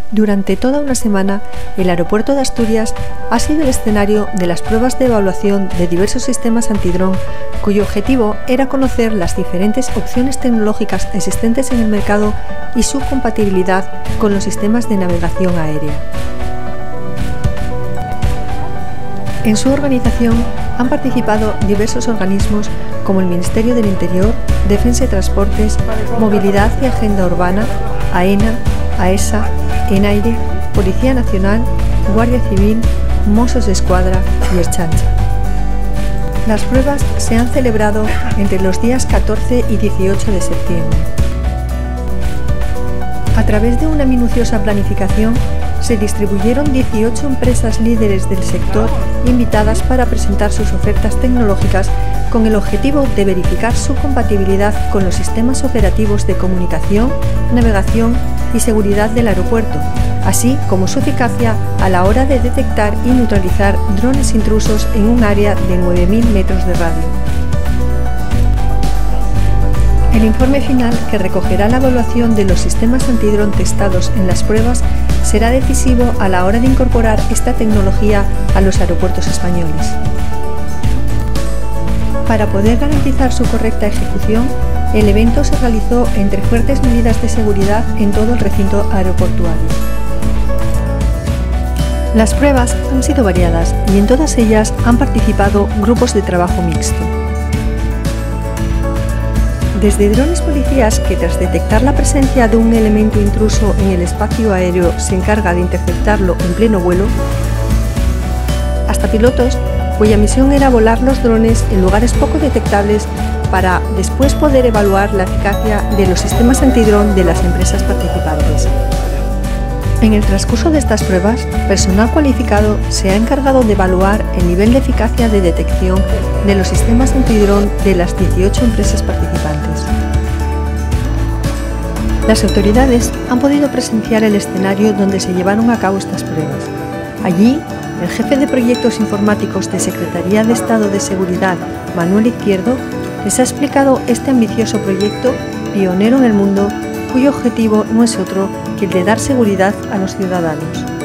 Durante toda una semana, el aeropuerto de Asturias ha sido el escenario de las pruebas de evaluación de diversos sistemas antidrón, cuyo objetivo era conocer las diferentes opciones tecnológicas existentes en el mercado y su compatibilidad con los sistemas de navegación aérea. En su organización han participado diversos organismos como el Ministerio del Interior, Defensa y Transportes, Movilidad y Agenda Urbana, AENA, AESA, ENAIRE, Policía Nacional, Guardia Civil, Mossos d'Esquadra y Ertzaintza. Las pruebas se han celebrado entre los días 14 y 18 de septiembre. A través de una minuciosa planificación, se distribuyeron 18 empresas líderes del sector invitadas para presentar sus ofertas tecnológicas con el objetivo de verificar su compatibilidad con los sistemas operativos de comunicación, navegación y seguridad del aeropuerto, así como su eficacia a la hora de detectar y neutralizar drones intrusos en un área de 9.000 metros de radio. El informe final, que recogerá la evaluación de los sistemas antidrón testados en las pruebas, será decisivo a la hora de incorporar esta tecnología a los aeropuertos españoles. Para poder garantizar su correcta ejecución, el evento se realizó entre fuertes medidas de seguridad en todo el recinto aeroportuario. Las pruebas han sido variadas y en todas ellas han participado grupos de trabajo mixto. Desde drones policías que, tras detectar la presencia de un elemento intruso en el espacio aéreo, se encarga de interceptarlo en pleno vuelo, hasta pilotos cuya misión era volar los drones en lugares poco detectables para después poder evaluar la eficacia de los sistemas antidrón de las empresas participantes. En el transcurso de estas pruebas, personal cualificado se ha encargado de evaluar el nivel de eficacia de detección de los sistemas antidrón de las 18 empresas participantes. Las autoridades han podido presenciar el escenario donde se llevaron a cabo estas pruebas. Allí, el jefe de proyectos informáticos de Secretaría de Estado de Seguridad, Manuel Izquierdo, les ha explicado este ambicioso proyecto, pionero en el mundo, cuyo objetivo no es otro que el de dar seguridad a los ciudadanos.